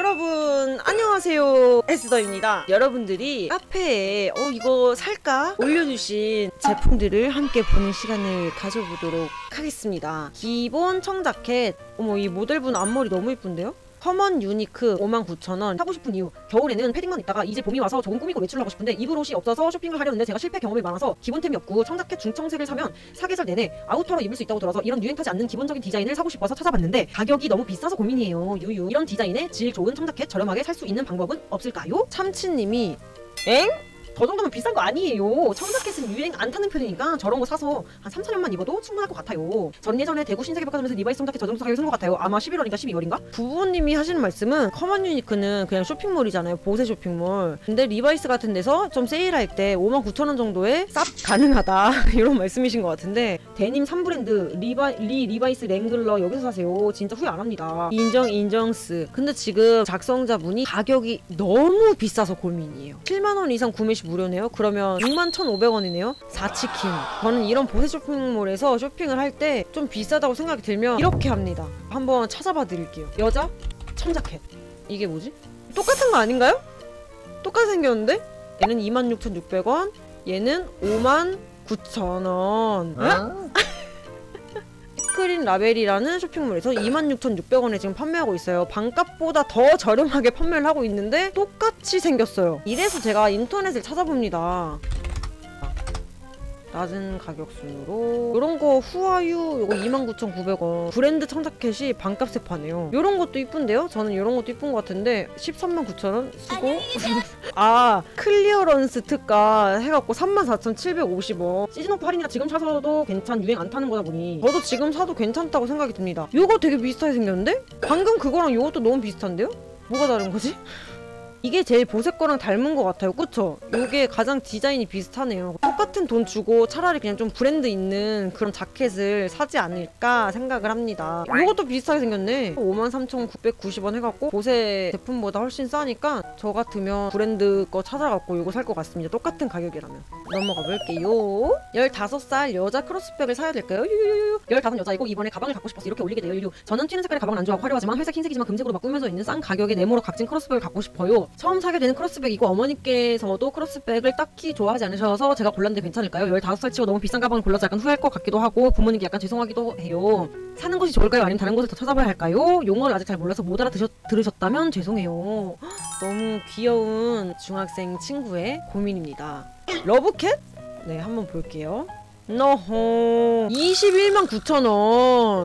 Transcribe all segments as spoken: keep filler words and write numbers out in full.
여러분 안녕하세요, 에스더입니다. 여러분들이 카페에 어 이거 살까 올려주신 제품들을 함께 보는 시간을 가져보도록 하겠습니다. 기본 청자켓, 어머 이 모델분 앞머리 너무 예쁜데요? 커먼 유니크 오만 구천 원. 사고 싶은 이유, 겨울에는 패딩만 입다가 이제 봄이 와서 조금 꾸미고 외출을 하고 싶은데 입을 옷이 없어서 쇼핑을 하려는데 제가 실패 경험이 많아서 기본템이 없고 청자켓 중청색을 사면 사계절 내내 아우터로 입을 수 있다고 들어서 이런 유행 타지 않는 기본적인 디자인을 사고 싶어서 찾아봤는데 가격이 너무 비싸서 고민이에요. 유유. 이런 디자인의 질 좋은 청자켓 저렴하게 살 수 있는 방법은 없을까요? 참치님이 엥? 저 정도면 비싼 거 아니에요. 청자켓은 유행 안 타는 편이니까 저런 거 사서 한 삼, 사 년만 입어도 충분할 것 같아요. 전 예전에 대구 신세계백화점에서 리바이스 청자켓 저 정도 가격에 산 것 같아요. 아마 십일월인가 십이월인가? 부부님이 하시는 말씀은 커먼 유니크는 그냥 쇼핑몰이잖아요. 보세 쇼핑몰. 근데 리바이스 같은 데서 좀 세일할 때 오만 구천 원 정도에 쌉 가능하다 이런 말씀이신 것 같은데, 데님 삼 브랜드 리바, 리 리바이스 랭글러 여기서 사세요. 진짜 후회 안 합니다. 인정 인정스. 근데 지금 작성자분이 가격이 너무 비싸서 고민이에요. 칠만 원 이상 구매 시 무료네요. 그러면 육만 천오백 원이네요. 사치킨. 저는 이런 보세 쇼핑몰에서 쇼핑을 할 때 좀 비싸다고 생각이 들면 이렇게 합니다. 한번 찾아봐 드릴게요. 여자 청자켓. 이게 뭐지? 똑같은 거 아닌가요? 똑같이 생겼는데? 얘는 이만 육천육백 원, 얘는 오만 구천 원. 어? 스크린 라벨이라는 쇼핑몰에서 이만 육천육백 원에 지금 판매하고 있어요. 반값보다 더 저렴하게 판매를 하고 있는데 똑같이 생겼어요. 이래서 제가 인터넷을 찾아봅니다. 낮은 가격순으로 요런 거 후아유 요거 이만 구천구백 원 브랜드 청자켓이 반값에 파네요. 요런 것도 이쁜데요? 저는 요런 것도 이쁜 것 같은데 십삼만 구천 원 쓰고 아 클리어런스 특가 해갖고 삼만 사천칠백오십 원. 시즌오프 할인이라 지금 사서도 괜찮, 유행 안 타는 거다 보니 저도 지금 사도 괜찮다고 생각이 듭니다. 요거 되게 비슷하게 생겼는데? 방금 그거랑 요것도 너무 비슷한데요? 뭐가 다른 거지? 이게 제일 보세 거랑 닮은 것 같아요. 그쵸? 요게 가장 디자인이 비슷하네요. 똑같은 돈 주고 차라리 그냥 좀 브랜드 있는 그런 자켓을 사지 않을까 생각을 합니다. 요것도 비슷하게 생겼네. 오만 삼천구백구십 원 해갖고 보세 제품보다 훨씬 싸니까 저 같으면 브랜드 거 찾아갖고 요거 살 것 같습니다. 똑같은 가격이라면. 넘어가 볼게요. 열다섯 살 여자 크로스백을 사야 될까요? 유유유유. 열다섯 여자이고 이번에 가방을 갖고 싶어서 이렇게 올리게 돼요. 유유. 저는 튀는 색깔의 가방은 안 좋아하고 화려하지만 회색 흰색이지만 금색으로 막 꾸며져 있는 싼 가격에 네모로 각진 크로스백을 갖고 싶어요. 처음 사게 되는 크로스백이고 어머니께서도 크로스백을 딱히 좋아하지 않으셔서 제가 골랐는데 괜찮을까요? 열다섯 살 치고 너무 비싼 가방을 골라서 약간 후회할 것 같기도 하고 부모님께 약간 죄송하기도 해요. 사는 것이 좋을까요? 아니면 다른 곳에 더 찾아봐야 할까요? 용어를 아직 잘 몰라서 못 알아들으셨다면 죄송해요. 너무 귀여운 중학생 친구의 고민입니다. 러브캣? 네, 한번 볼게요. 너호 이십일만 구천 원.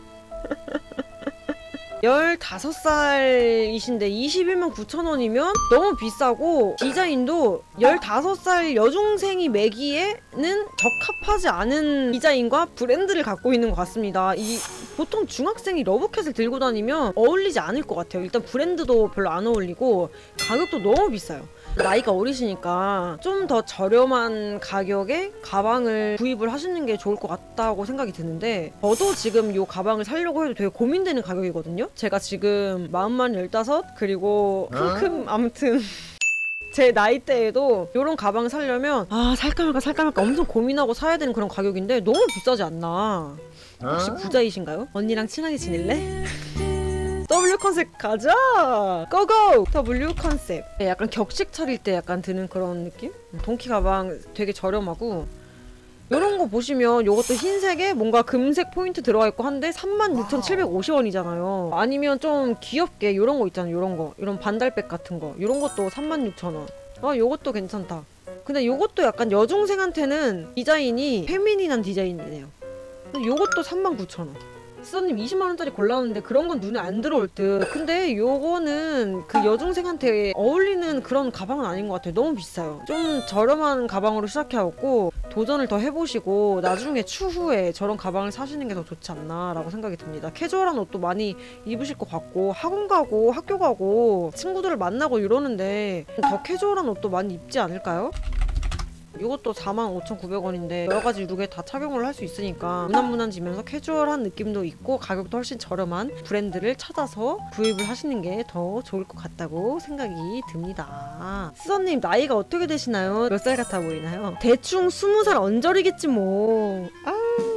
열다섯 살이신데 이십일만 구천 원이면 너무 비싸고 디자인도 열다섯 살 여중생이 매기에는 적합하지 않은 디자인과 브랜드를 갖고 있는 것 같습니다. 이 보통 중학생이 러브캣을 들고 다니면 어울리지 않을 것 같아요. 일단 브랜드도 별로 안 어울리고 가격도 너무 비싸요. 나이가 어리시니까 좀 더 저렴한 가격에 가방을 구입을 하시는 게 좋을 것 같다고 생각이 드는데, 저도 지금 이 가방을 사려고 해도 되게 고민되는 가격이거든요. 제가 지금 마흔만 열다섯 그리고 큼큼 아무튼 제 나이대에도 이런 가방을 사려면 아 살까 말까 살까 말까 엄청 고민하고 사야 되는 그런 가격인데 너무 비싸지 않나? 혹시 부자이신가요? 언니랑 친하게 지낼래? 더블유 컨셉 가자! 고고! 더블유 컨셉. 약간 격식 차릴 때 약간 드는 그런 느낌? 동키 가방 되게 저렴하고, 요런 거 보시면 요것도 흰색에 뭔가 금색 포인트 들어가 있고 한데 삼만 육천칠백오십 원이잖아요. 아니면 좀 귀엽게 요런 거 있잖아요. 요런 거. 이런 반달백 같은 거. 요런 것도 삼만 육천 원. 아, 요것도 괜찮다. 근데 요것도 약간 여중생한테는 디자인이 페미닌한 디자인이네요. 요것도 삼만 구천 원. 스님 이십만 원짜리 골랐는데 그런 건 눈에 안 들어올 듯. 근데 요거는 그 여중생한테 어울리는 그런 가방은 아닌 것 같아요. 너무 비싸요. 좀 저렴한 가방으로 시작해갖고 도전을 더 해보시고 나중에 추후에 저런 가방을 사시는 게 더 좋지 않나 라고 생각이 듭니다. 캐주얼한 옷도 많이 입으실 것 같고 학원 가고 학교 가고 친구들을 만나고 이러는데 더 캐주얼한 옷도 많이 입지 않을까요? 이것도 사만 오천구백 원인데 여러가지 룩에 다 착용을 할 수 있으니까 무난무난지면서 캐주얼한 느낌도 있고 가격도 훨씬 저렴한 브랜드를 찾아서 구입을 하시는 게 더 좋을 것 같다고 생각이 듭니다. 스선님 나이가 어떻게 되시나요? 몇 살 같아 보이나요? 대충 스무 살 언저리겠지 뭐. 아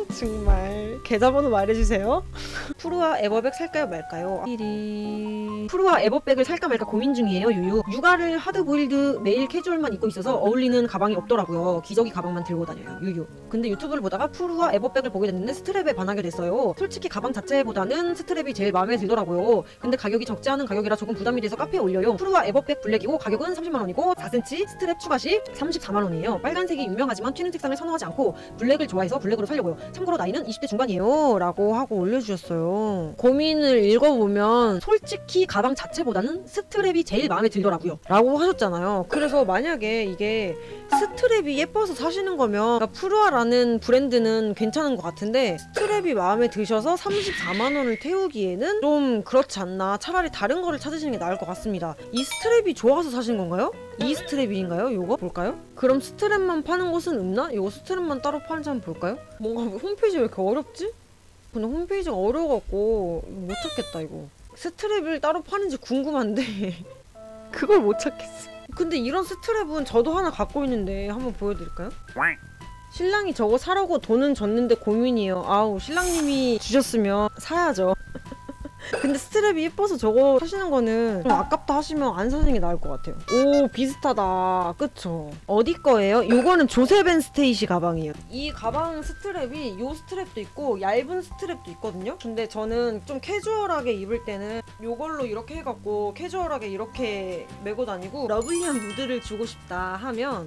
정말 계좌번호 말해주세요. 푸르와 에버백 살까요 말까요? 일이 푸르와 에버백을 살까 말까 고민 중이에요. 유유. 육아를 하드보일드 메일 캐주얼만 입고 있어서 어울리는 가방이 없더라고요. 기저귀 가방만 들고 다녀요. 유유. 근데 유튜브를 보다가 푸르와 에버백을 보게 됐는데 스트랩에 반하게 됐어요. 솔직히 가방 자체보다는 스트랩이 제일 마음에 들더라고요. 근데 가격이 적지 않은 가격이라 조금 부담이 돼서 카페에 올려요. 푸르와 에버백 블랙이고 가격은 삼십만 원이고 사 센티미터 스트랩 추가 시 삼십사만 원이에요. 빨간색이 유명하지만 튀는 색상을 선호하지 않고 블랙을 좋아해서 블랙으로 살려고요. 참고로 나이는 이십 대 중반이에요. 라고 하고 올려주셨어요. 고민을 읽어보면 솔직히 가방 자체보다는 스트랩이 제일 마음에 들더라고요. 라고 하셨잖아요. 그래서 만약에 이게 스트랩이 예뻐서 사시는 거면 그러니까 푸르와라는 브랜드는 괜찮은 것 같은데 스트랩이 마음에 드셔서 삼십사만 원을 태우기에는 좀 그렇지 않나. 차라리 다른 거를 찾으시는 게 나을 것 같습니다. 이 스트랩이 좋아서 사신 건가요? 이 스트랩인가요? 요거 볼까요? 그럼 스트랩만 파는 곳은 없나? 요거 스트랩만 따로 파는지 한번 볼까요? 뭔가 홈페이지 왜 이렇게 어렵지? 근데 홈페이지가 어려워갖고 못 찾겠다 이거. 스트랩을 따로 파는지 궁금한데 그걸 못 찾겠어. 근데 이런 스트랩은 저도 하나 갖고 있는데 한번 보여드릴까요? 신랑이 저거 사라고 돈은 줬는데 고민이에요. 아우 신랑님이 주셨으면 사야죠. 근데 스트랩이 예뻐서 저거 사시는 거는 좀 아깝다 하시면 안 사시는 게 나을 것 같아요. 오 비슷하다. 그쵸? 어디 거예요? 요거는 조셉 앤 스테이시 가방이에요. 이 가방 스트랩이 요 스트랩도 있고 얇은 스트랩도 있거든요. 근데 저는 좀 캐주얼하게 입을 때는 요걸로 이렇게 해갖고 캐주얼하게 이렇게 메고 다니고 러블리한 무드를 주고 싶다 하면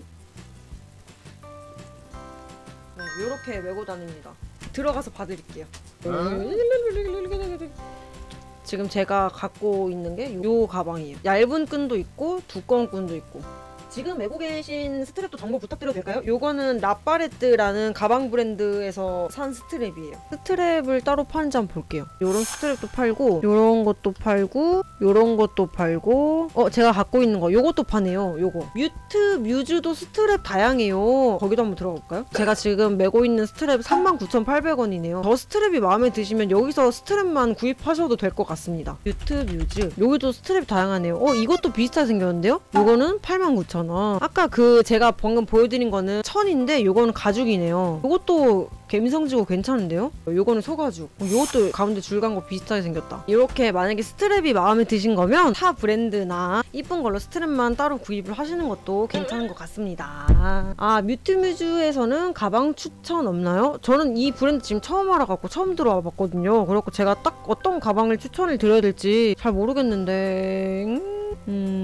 네, 요렇게 메고 다닙니다. 들어가서 봐드릴게요. 지금 제가 갖고 있는 게 요 가방이에요. 얇은 끈도 있고 두꺼운 끈도 있고. 지금 메고 계신 스트랩도 정보 부탁드려도 될까요? 요거는 라파레뜨라는 가방 브랜드에서 산 스트랩이에요. 스트랩을 따로 파는지 한번 볼게요. 요런 스트랩도 팔고 요런 것도 팔고 요런 것도 팔고 어 제가 갖고 있는 거 요것도 파네요. 요거 뮤트 뮤즈도 스트랩 다양해요. 거기도 한번 들어볼까요? 제가 지금 메고 있는 스트랩 삼만 구천팔백 원이네요. 저 스트랩이 마음에 드시면 여기서 스트랩만 구입하셔도 될 것 같습니다. 뮤트 뮤즈 여기도 스트랩 다양하네요. 어 이것도 비슷하게 생겼는데요? 요거는 팔만 구천 원. 아까 그 제가 방금 보여드린 거는 천인데 요거는 가죽이네요. 요것도 갬성지고 괜찮은데요? 요거는 소가죽. 어, 요것도 가운데 줄 간 거 비슷하게 생겼다. 이렇게 만약에 스트랩이 마음에 드신 거면 타 브랜드나 이쁜 걸로 스트랩만 따로 구입을 하시는 것도 괜찮은 것 같습니다. 아 뮤트뮤즈에서는 가방 추천 없나요? 저는 이 브랜드 지금 처음 알아갖고 처음 들어와 봤거든요. 그래갖고 제가 딱 어떤 가방을 추천을 드려야 될지 잘 모르겠는데 음...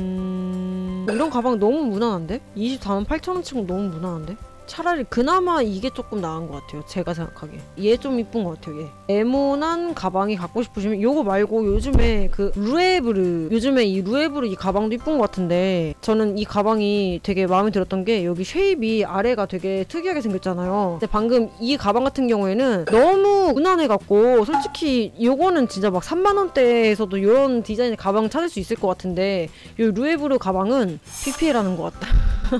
음... 이런 가방 너무 무난한데? 이십사만 팔천 원 치고 너무 무난한데? 차라리 그나마 이게 조금 나은 것 같아요. 제가 생각하기에. 얘 좀 이쁜 것 같아요. 얘. 에모난 가방이 갖고 싶으시면 요거 말고 요즘에 그 루에브르 요즘에 이 루에브르 이 가방도 이쁜 것 같은데 저는 이 가방이 되게 마음에 들었던 게 여기 쉐입이 아래가 되게 특이하게 생겼잖아요. 근데 방금 이 가방 같은 경우에는 너무 무난해갖고 솔직히 요거는 진짜 막 삼만 원대에서도 이런 디자인의 가방 찾을 수 있을 것 같은데 요 루에브르 가방은 피피엘하는 것 같다.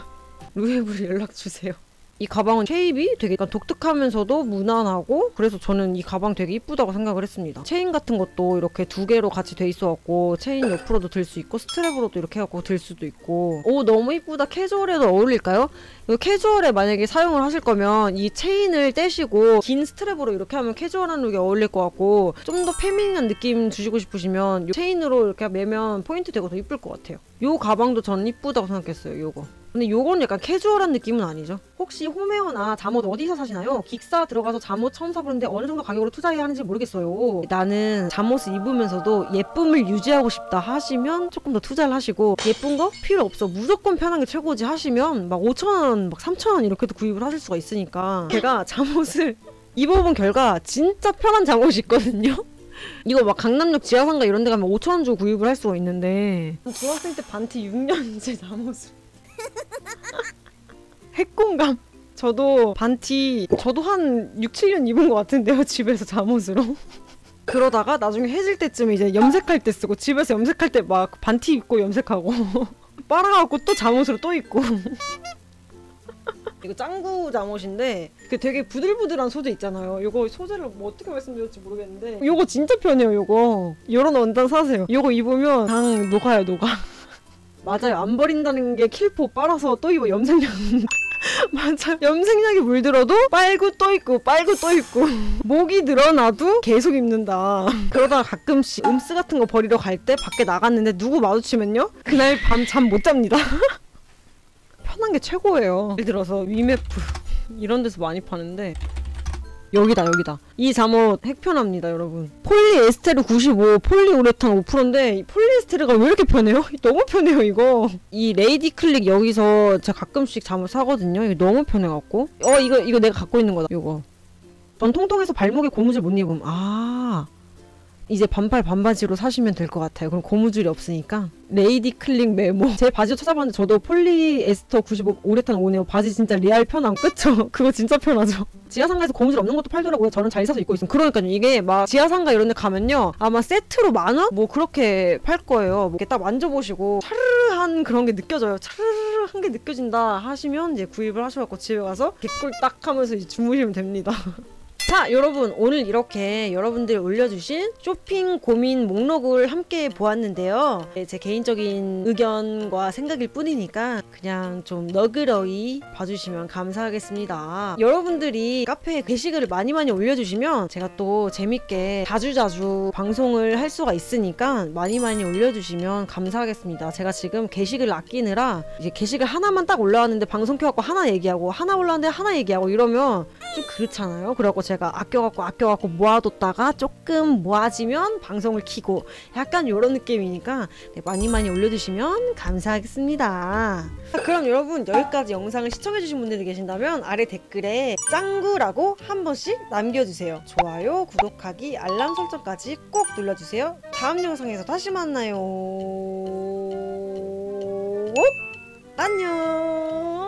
루에브르 연락주세요. 이 가방은 쉐입이 되게 약간 독특하면서도 무난하고 그래서 저는 이 가방 되게 이쁘다고 생각을 했습니다. 체인 같은 것도 이렇게 두 개로 같이 돼 있어갖고 체인 옆으로도 들 수 있고 스트랩으로도 이렇게 해갖고 들 수도 있고 오 너무 이쁘다. 캐주얼에도 어울릴까요? 이거 캐주얼에 만약에 사용을 하실 거면 이 체인을 떼시고 긴 스트랩으로 이렇게 하면 캐주얼한 룩에 어울릴 것 같고 좀 더 페미닌한 느낌 주시고 싶으시면 이 체인으로 이렇게 매면 포인트 되고 더 이쁠 것 같아요. 요 가방도 저는 이쁘다고 생각했어요. 요거. 근데 요건 약간 캐주얼한 느낌은 아니죠. 혹시 홈웨어나 잠옷 어디서 사시나요? 긱사 들어가서 잠옷 처음 사보는데 어느 정도 가격으로 투자해야 하는지 모르겠어요. 나는 잠옷을 입으면서도 예쁨을 유지하고 싶다 하시면 조금 더 투자를 하시고 예쁜 거? 필요 없어. 무조건 편한 게 최고지 하시면 막 오천 원, 막 삼천 원 이렇게도 구입을 하실 수가 있으니까 제가 잠옷을 입어본 결과 진짜 편한 잠옷이 있거든요? 이거 막 강남역 지하상가 이런 데 가면 오천 원 주고 구입을 할 수가 있는데 중학생 때 반티 육 년째 잠옷을 핵공감. 저도 반티 저도 한 육, 칠 년 입은 것 같은데요. 집에서 잠옷으로. 그러다가 나중에 해질 때쯤 이제 염색할 때 쓰고 집에서 염색할 때 막 반티 입고 염색하고 빨아갖고 또 잠옷으로 또 입고 이거 짱구 잠옷인데 그 되게 부들부들한 소재 있잖아요. 요거 소재를 뭐 어떻게 말씀드릴지 모르겠는데 요거 진짜 편해요. 요거 요런 원단 사세요. 요거 입으면 당 녹아요 녹아. 맞아요. 안 버린다는 게 킬포 빨아서 또 입어. 염색약 맞아. 염색약이 물들어도 빨고 또 있고 빨고 또 있고 목이 늘어나도 계속 입는다. 그러다가 가끔씩 음스 같은 거 버리러 갈 때 밖에 나갔는데 누구 마주치면요? 그날 밤 잠 못 잡니다. 편한 게 최고예요. 예를 들어서 위메프 이런 데서 많이 파는데 여기다 여기다 이 잠옷 핵편합니다 여러분. 폴리에스테르 구십오 폴리우레탄 오 퍼센트인데 폴리에스테르가 왜 이렇게 편해요? 너무 편해요 이거. 이 레이디 클릭 여기서 제가 가끔씩 잠옷 사거든요. 이거 너무 편해갖고 어 이거 이거 내가 갖고 있는 거다 이거. 전 통통해서 발목에 고무줄 못 입음. 아 이제 반팔 반바지로 사시면 될 것 같아요. 그럼 고무줄이 없으니까. 레이디 클릭 메모. 제 바지도 찾아봤는데 저도 폴리에스터 구십오 우레탄 오네요. 바지 진짜 리얼 편함. 그쵸? 그거 진짜 편하죠. 지하상가에서 고무줄 없는 것도 팔더라고요. 저는 잘 사서 입고 있음. 그러니까요. 이게 막 지하상가 이런 데 가면요. 아마 세트로 만 원? 뭐 그렇게 팔 거예요. 이렇게 딱 만져보시고 차르르한 그런 게 느껴져요. 차르르한 게 느껴진다 하시면 이제 구입을 하셔갖고 집에 가서 개꿀 딱 하면서 이제 주무시면 됩니다. 자 여러분 오늘 이렇게 여러분들이 올려주신 쇼핑 고민 목록을 함께 보았는데요. 제 개인적인 의견과 생각일 뿐이니까 그냥 좀 너그러이 봐주시면 감사하겠습니다. 여러분들이 카페에 게시글을 많이 많이 올려주시면 제가 또 재밌게 자주자주 방송을 할 수가 있으니까 많이 많이 올려주시면 감사하겠습니다. 제가 지금 게시글을 아끼느라 이제 게시글 하나만 딱 올라왔는데 방송 켜갖고 하나 얘기하고 하나 올라왔는데 하나 얘기하고 이러면 좀 그렇잖아요. 그래갖고 제가 아껴갖고 아껴갖고 모아뒀다가 조금 모아지면 방송을 키고 약간 이런 느낌이니까 네, 많이 많이 올려주시면 감사하겠습니다. 그럼 여러분 여기까지 영상을 시청해주신 분들이 계신다면 아래 댓글에 짱구라고 한 번씩 남겨주세요. 좋아요, 구독하기, 알람 설정까지 꼭 눌러주세요. 다음 영상에서 다시 만나요. 안녕.